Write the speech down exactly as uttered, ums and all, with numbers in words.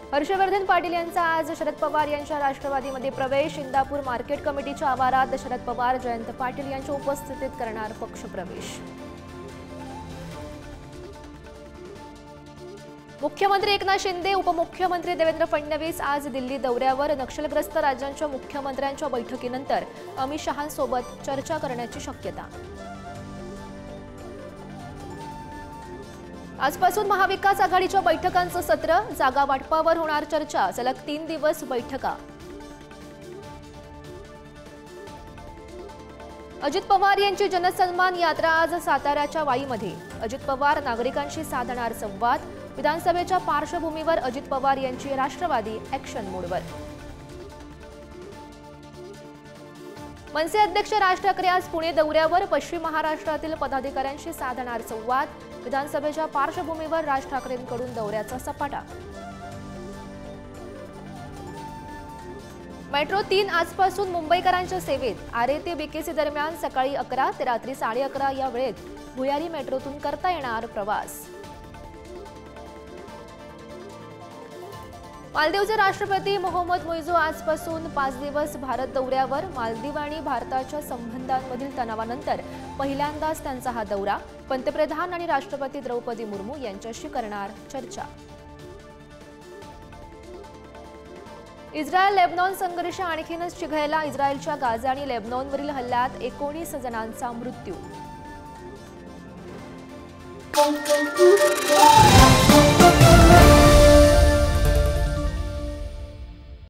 हर्षवर्धन पाटील यांचा आज शरद पवार यांच्या राष्ट्रवादीमध्ये प्रवेश। इंदापूर मार्केट कमिटीच्या आवारात शरद पवार जयंत पाटील यांच्या उपस्थितीत करणार पक्षप्रवेश। मुख्यमंत्री एकनाथ शिंदे उपमुख्यमंत्री देवेंद्र फडणवीस आज दिल्ली दौऱ्यावर। नक्षलग्रस्त राज्यांच्या मुख्यमंत्र्यांच्या बैठकीनंतर अमित शहांसोबत चर्चा करण्याची शक्यता। आजपासून महाविकास आघाडीच्या बैठकांचं सत्र, जागा वाटपावर होणार चर्चा। सलग तीन दिवस बैठका। अजित पवार यांची जनसन्मान यात्रा आज साताऱ्याच्या वाईमध्ये। अजित पवार नागरिकांशी साधणार संवाद। विधानसभेच्या पार्श्वभूमीवर अजित पवार यांची राष्ट्रवादी ॲक्शन मोडवर। मनसे अध्यक्ष राज ठाकरे आज पुणे दौऱ्यावर। पश्चिम महाराष्ट्रातील पदाधिकाऱ्यांशी साधणार संवाद। विधानसभेच्या पार्श्वभूमीवर राज ठाकरेंकडून दौऱ्याचा सपाटा। मेट्रो तीन आजपासून मुंबईकरांच्या सेवेत। आरे ते बीकेसी दरम्यान सकाळी अकरा ते रात्री साडे अकरा या वेळेत भुयारी मेट्रोतून करता येणार प्रवास। मालदीवचे राष्ट्रपती मोहम्मद मुइझो आजपासून पाच दिवस भारत दौऱ्यावर। मालदीव आणि भारताच्या संबंधांमधील तणावानंतर पहिल्यांदाच त्यांचा हा दौरा। पंतप्रधान आणि राष्ट्रपती द्रौपदी मुर्मू यांच्याशी करणार चर्चा। इस्रायल लेबनॉन संघर्ष आणखीनच चिघळला। इस्रायलच्या गाझा आणि लेबनॉनवरील हल्ल्यात एकोणीस जणांचा मृत्यू।